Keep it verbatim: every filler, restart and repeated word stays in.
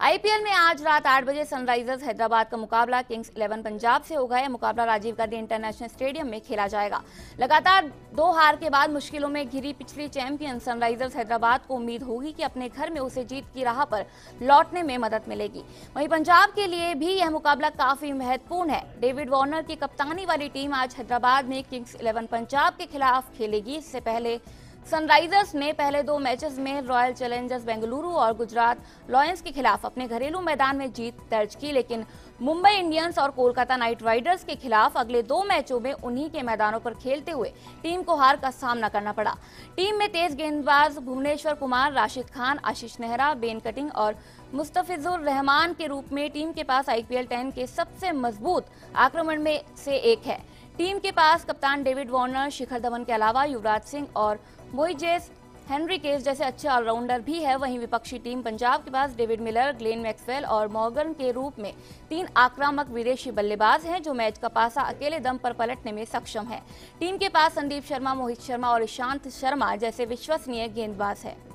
IPL में आज रात आठ बजे सनराइजर्स हैदराबाद का मुकाबला किंग्स इलेवन पंजाब से होगा। यह मुकाबला राजीव गांधी इंटरनेशनल स्टेडियम में खेला जाएगा। लगातार दो हार के बाद मुश्किलों में घिरी पिछली चैंपियन सनराइजर्स हैदराबाद को उम्मीद होगी कि अपने घर में उसे जीत की राह पर लौटने में मदद मिलेगी। वहीं पंजाब के लिए भी यह मुकाबला काफी महत्वपूर्ण है। डेविड वार्नर की कप्तानी वाली टीम आज हैदराबाद में किंग्स इलेवन पंजाब के खिलाफ खेलेगी। इससे पहले सनराइजर्स ने पहले दो मैचेस में रॉयल चैलेंजर्स बेंगलुरु और गुजरात लायंस के खिलाफ अपने घरेलू मैदान में जीत दर्ज की, लेकिन मुंबई इंडियंस और कोलकाता नाइट राइडर्स के खिलाफ अगले दो मैचों में उन्हीं के मैदानों पर खेलते हुए टीम को हार का सामना करना पड़ा। टीम में तेज गेंदबाज भुवनेश्वर कुमार, राशिद खान, आशीष नेहरा, बेन कटिंग और मुस्तफिजुर रहमान के रूप में टीम के पास आईपीएल टेन के सबसे मजबूत आक्रमण में से एक है। टीम के पास कप्तान डेविड वार्नर, शिखर धवन के अलावा युवराज सिंह और मोइजेस हेनरिकेज जैसे अच्छे ऑलराउंडर भी है। वहीं विपक्षी टीम पंजाब के पास डेविड मिलर, ग्लेन मैक्सवेल और मॉर्गन के रूप में तीन आक्रामक विदेशी बल्लेबाज हैं जो मैच का पासा अकेले दम पर पलटने में सक्षम है। टीम के पास संदीप शर्मा, मोहित शर्मा और ईशांत शर्मा जैसे विश्वसनीय गेंदबाज हैं।